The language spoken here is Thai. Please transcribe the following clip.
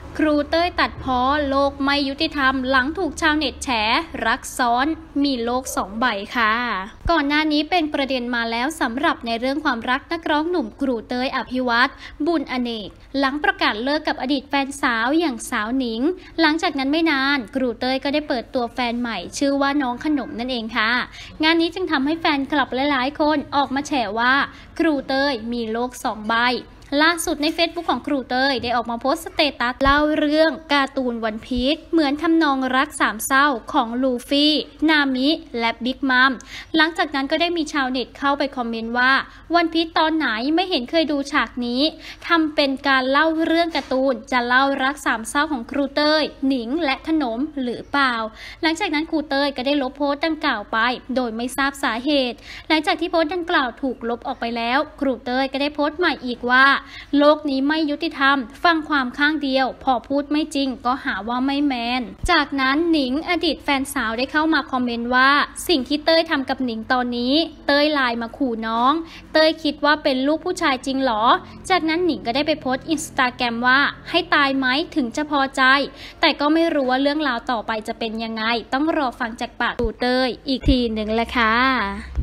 ครูเต้ยตัดพ้อโลกไม่ยุติธรรมหลังถูกชาวเน็ตแฉรักซ้อนมีโลก2 ใบค่ะก่อนหน้านี้เป็นประเด็นมาแล้วสำหรับในเรื่องความรักนักร้องหนุ่มครูเต้ยอภิวัตรบุญอเนกหลังประกาศเลิกกับอดีตแฟนสาวอย่างสาวหนิงหลังจากนั้นไม่นานครูเต้ยก็ได้เปิดตัวแฟนใหม่ชื่อว่าน้องขนมนั่นเองค่ะงานนี้จึงทำให้แฟนคลับหลายๆคนออกมาแฉว่าครูเต้ยมีโลก2 ใบล่าสุดใน Facebook ของครูเต้ยได้ออกมาโพสต์สเตตัสเล่าเรื่องการ์ตูนวันพีชเหมือนทำนองรักสามเศร้าของลูฟี่นามิและบิ๊กมัมหลังจากนั้นก็ได้มีชาวเน็ตเข้าไปคอมเมนต์ว่าวันพีชตอนไหนไม่เห็นเคยดูฉากนี้ทำเป็นการเล่าเรื่องการ์ตูนจะเล่ารักสามเศร้าของครูเต้ยหนิงและขนมหรือเปล่าหลังจากนั้นครูเต้ยก็ได้ลบโพสต์ดังกล่าวไปโดยไม่ทราบสาเหตุหลังจากที่โพสต์ดังกล่าวถูกลบออกไปแล้วครูเต้ยก็ได้โพสต์ใหม่อีกว่าโลกนี้ไม่ยุติธรรมฟังความข้างเดียวพอพูดไม่จริงก็หาว่าไม่แมนจากนั้นหนิงอดีตแฟนสาวได้เข้ามาคอมเมนต์ว่าสิ่งที่เต้ยทำกับหนิงตอนนี้เต้ยไลน์มาขู่น้องเต้ยคิดว่าเป็นลูกผู้ชายจริงหรอจากนั้นหนิงก็ได้ไปโพสต์อินสตาแกรมว่าให้ตายไหมถึงจะพอใจแต่ก็ไม่รู้ว่าเรื่องราวต่อไปจะเป็นยังไงต้องรอฟังจากปากครูเต้ยอีกทีหนึ่งแหละค่ะ